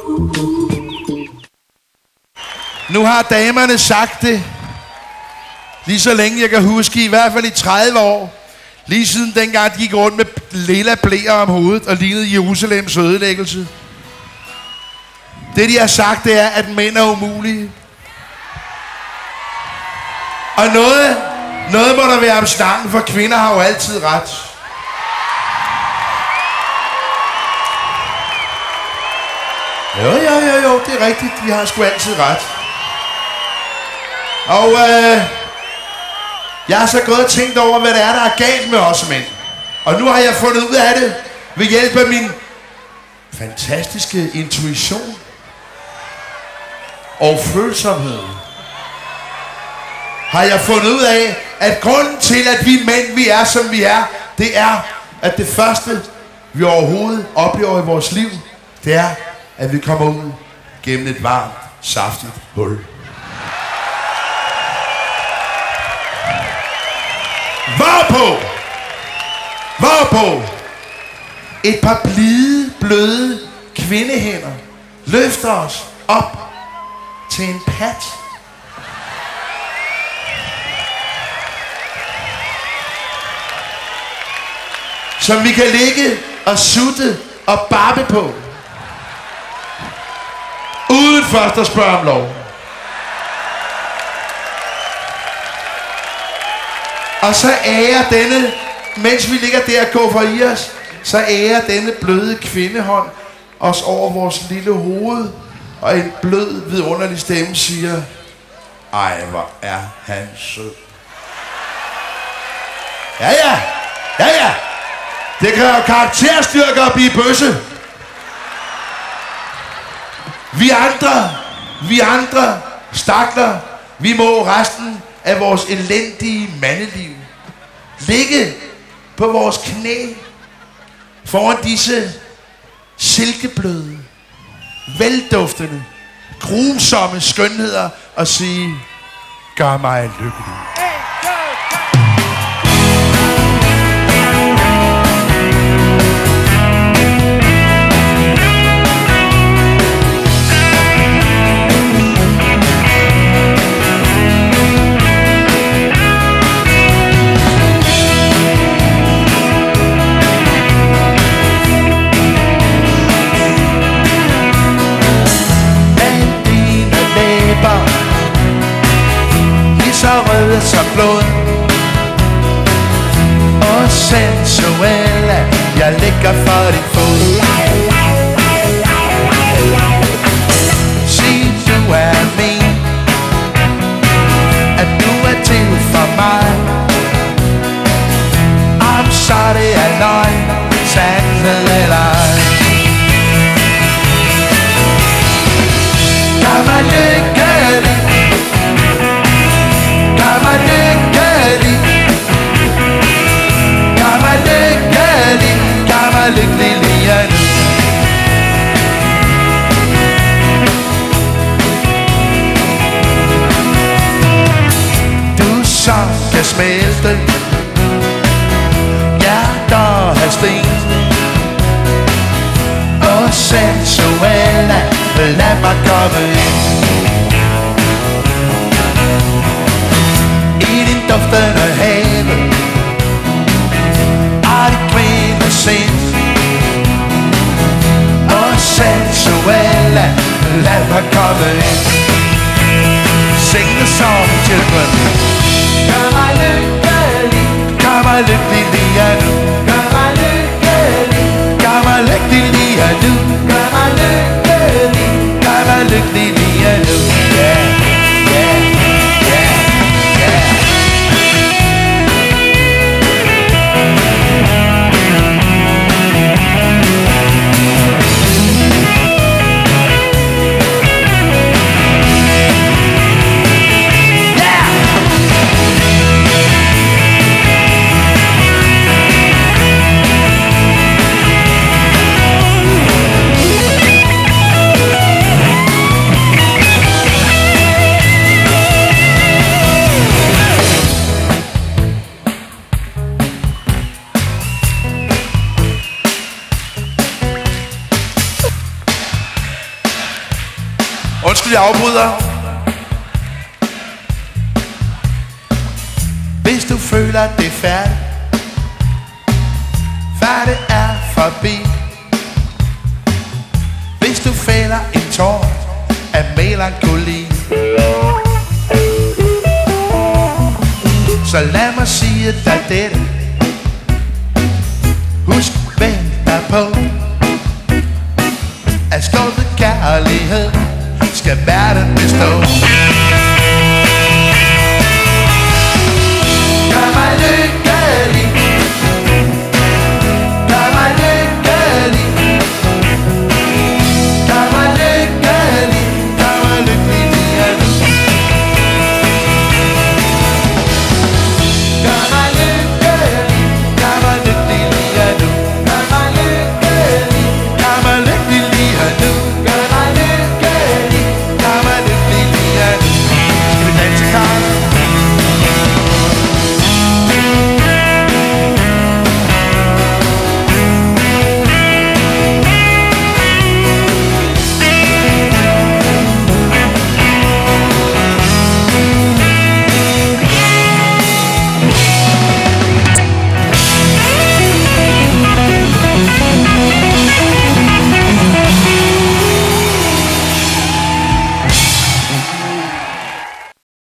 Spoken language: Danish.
Nu har damerne sagt det, lige så længe jeg kan huske, i hvert fald i 30 år. Lige siden dengang de gik rundt med lilla blæer om hovedet og lignede Jerusalems ødelæggelse. Det de har sagt, det er, at mænd er umulige. Og noget må der være om snakken, for kvinder har jo altid ret. Jo, det er rigtigt. De har sgu altid ret. Og jeg har så gået og tænkt over, hvad det er, der er galt med os mænd. Og nu har jeg fundet ud af det ved hjælp af min fantastiske intuition og følsomhed. Har jeg fundet ud af, at grunden til, at vi mænd, vi er, som vi er, det er, at det første, vi overhovedet oplever i vores liv, det er, at vi kommer ud gennem et varmt, saftigt hul. Hvorpå et par bløde kvindehænder løfter os op til en pat. Som vi kan ligge og sutte og babbe på. Uden først at spørge om lov. Og så ærer denne, mens vi ligger der og går for i os, så ærer denne bløde kvindehånd os over vores lille hoved, og en blød, vidunderlig stemme siger, ej, hvor er han sød. Ja. Det kræver karakterstyrke at blive bøsse. Vi andre stakler, vi må resten af vores elendige mandeliv ligge på vores knæ foran disse silkebløde, velduftende, grusomme skønheder og sige, gør mig lykkelig. Som blod og sensuelle, jeg ligger for din fod. Sig du er min, at du er til for mig. Om så det er løgn, sandhed eller ej. Gør mig lykkelig, gør mig lykkelig, gør mig lykkelig, gør mig lykkelig lige nu. Du som kan smelte hjerter af sten og sensuelle, lad mig komme ind. Duftende have og dit kvindesind og sensuelle, lad mig komme ind. Sing the song, children. Gør mig lykkelig, gør mig lykkelig lige nu. Gør mig lykkelig, gør mig lykkelig lige nu. Gør mig lykkelig, gør mig lykkelig lige nu. Yeah. Undskyld, jeg afbryder. Hvis du føler, det er færdigt, færdigt er forbi. Hvis du fælder en tår af melankoli, så lad mig sige dig dette. Husk, hvem der på, at skubbet kærlighed skal verden bestå.